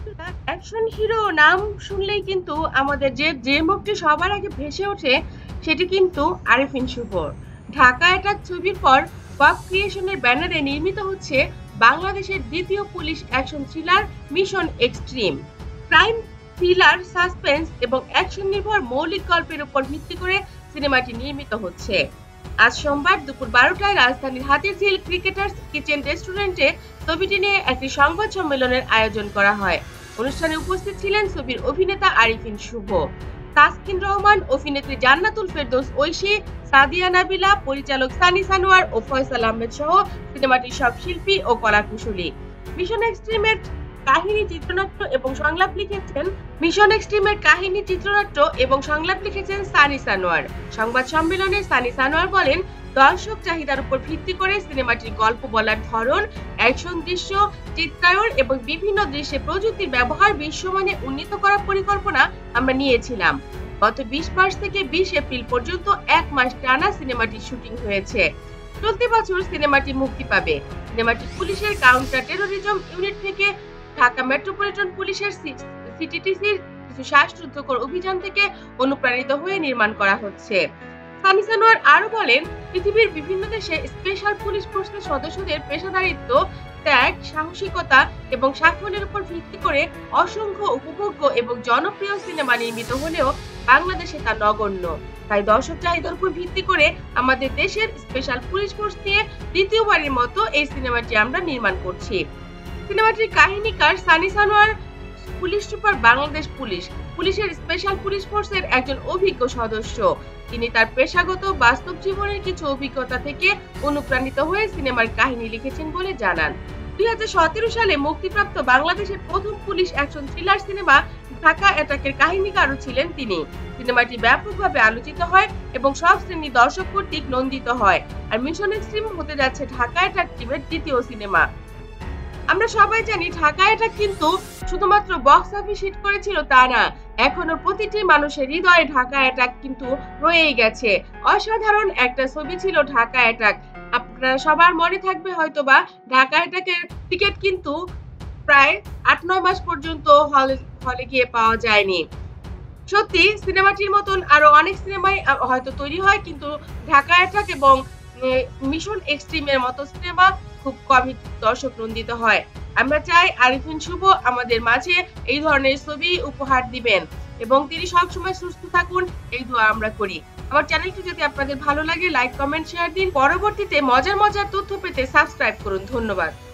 Action hero নাম শুনলেই কিন্তু আমাদের যে মুখটি সবার আগে ভেসে ওঠে সেটি কিন্তু আরিফিন শুভ। ঢাকা অ্যাটাক ছবির পর ওয়াক ক্রিয়েশনের ব্যানারে নির্মিত হচ্ছে বাংলাদেশের দ্বিতীয় police action thriller Mission Extreme. Crime, thriller, suspense এবং অ্যাকশন নির্ভর মৌলিক গল্পের উপর ভিত্তি করে সিনেমাটি নির্মিত হচ্ছে। আজ সোমবার দুপুর 12টায় রাজধানীর হাতিরঝিল ক্রিকেটার্স কিচেন রেস্টুরেন্টে ছবিটি নিয়ে একটি সংবাদ সম্মেলনের আয়োজন করা হয়। অনুষ্ঠানে উপস্থিত ছিলেন ছবির অভিনেতা আরিফিন শুভ, তাসকিন রহমান, অভিনেত্রী জান্নাতুল ফেরদৌস ঐশী, সাদিয়া নাবিলা, পরিচালক সানি সানোয়ার ও ফয়সাল আহমেদ সহ সিনেমাটির সব শিল্পী ও কলাকুশলী। মিশন এক্সট্রিমের কাহিনী, চিত্রনাট্য এবং সংলাপ লিখেছেন সানি সানোয়ার। সংবাদ সম্মেলনে সানি সানোয়ার বলেন, দর্শক চাহিদার উপর ভিত্তি করে সিনেমাটির গল্প বলার ধরন, অ্যাকশন দৃশ্য, চিত্রায়ন এবং বিভিন্ন দৃশ্যে প্রযুক্তির ব্যবহার বিশ্বমানে উন্নীত করার পরিকল্পনা আমরা নিয়েছিলাম। গত 20 মার্চ থেকে 20 এপ্রিল পর্যন্ত 1 মাস টানা সিনেমাটির শুটিং হয়েছে। চলতি বছর সিনেমাটি মুক্তি পাবে। সিনেমাটি পুলিশের কাউন্টার টেরোরিজম ইউনিট থেকে ঢাকা মেট্রোপলিটন পুলিশের সিটিটিসির কিছু শ্বাসরুদ্ধকর অভিযান থেকে অনুপ্রাণিত হয়ে নির্মাণ করা হচ্ছে। সানি সানোয়ার আরো বলেন, পৃথিবীর বিভিন্ন দেশে স্পেশাল পুলিশ ফোর্সের সদস্যদের পেশাদারিত্ব, ত্যাগ, সাহসিকতা এবং সাফল্যের উপর ভিত্তি করে অসংখ্য উপভোগ্য এবং জনপ্রিয় সিনেমা নির্মিত হলেও বাংলাদেশে তা নগণ্য। তাই দর্শক চাহিদার উপর ভিত্তি করে আমাদের দেশের স্পেশাল পুলিশ ফোর্স নিয়ে দ্বিতীয়বারের মতো এই সিনেমাটি আমরা নির্মাণ করছি। সিনেমাটির কাহিনীকার সানি সানোয়ার পুলিশ সুপার বাংলাদেশ পুলিশের স্পেশাল পুলিশ ফোর্সের একজন অভিজ্ঞ সদস্য। তিনি তার পেশাগত বাস্তব জীবনের কিছু অভিজ্ঞতা থেকে অনুপ্রাণিত হয়ে সিনেমার কাহিনী লিখেছেন বলে জানান। 2017 সালে মুক্তিপ্রাপ্ত বাংলাদেশের প্রথম police action thriller cinema Dhaka অ্যাটাকের কাহিনীকারও ছিলেন তিনি। সিনেমাটি ব্যাপকভাবে আলোচিত হয় এবং সব শ্রেণীর দর্শক কর্তৃক নন্দিত হয়। আর মিশন এক্সট্রিম হতে যাচ্ছে ঢাকা অ্যাটাক টিমের দ্বিতীয় সিনেমা। আমরা সবাই জানি ঢাকা অ্যাটাক কিন্তু শুধুমাত্র বক্স অফিস হিট করেছিল তা না, এখনো প্রতিটি মানুষের হৃদয়ে ঢাকা অ্যাটাক কিন্তু রয়েই গেছে। অসাধারণ একটা ছবি ছিল ঢাকা অ্যাটাক। আপনারা সবার মনে থাকবে হয়তোবা ঢাকা অ্যাটাকের টিকিট কিন্তু প্রায় 8-9 মাস পর্যন্ত হলে গিয়ে পাওয়া যায়নি। সত্যি সিনেমাটির মতন আরো অনেক সিনেমাই হয়তো তৈরি হয়, কিন্তু ঢাকা অ্যাটাক এবং মিশন এক্সট্রিমের মতো সিনেমা খুব কমই দর্শক নন্দিত হয়। আমরা চাই আরিফিন শুভ আমাদের মাঝে এই ধরনের ছবি উপহার দিবেন এবং তিনি সবসময় সুস্থ থাকুন, এই দোয়া আমরা করি। আমার চ্যানেলটি যদি আপনাদের ভালো লাগে লাইক, কমেন্ট, শেয়ার দিন। পরবর্তীতে মজার তথ্য পেতে সাবস্ক্রাইব করুন। ধন্যবাদ।